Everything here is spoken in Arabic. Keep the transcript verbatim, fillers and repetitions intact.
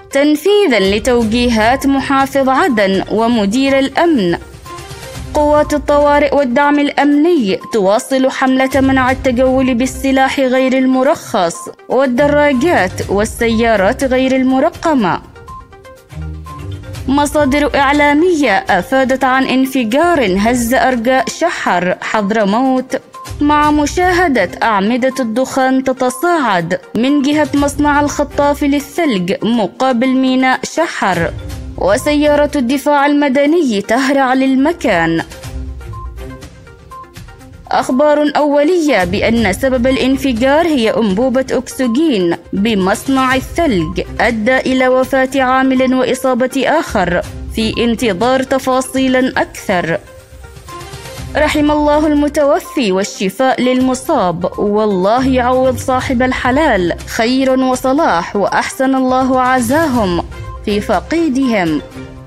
تنفيذاً لتوجيهات محافظ عدن ومدير الأمن. قوات الطوارئ والدعم الأمني تواصل حملة منع التجول بالسلاح غير المرخص والدراجات والسيارات غير المرقمة. مصادر إعلامية أفادت عن انفجار هز أرجاء شحر حضرموت مع مشاهدة أعمدة الدخان تتصاعد من جهة مصنع الخطاف للثلج مقابل ميناء شحر، وسيارة الدفاع المدني تهرع للمكان. أخبار أولية بأن سبب الانفجار هي أنبوبة أكسجين بمصنع الثلج أدى إلى وفاة عامل وإصابة آخر، في انتظار تفاصيل أكثر. رحم الله المتوفي والشفاء للمصاب، والله يعوض صاحب الحلال خير وصلاح، وأحسن الله عزاهم في فقيدهم.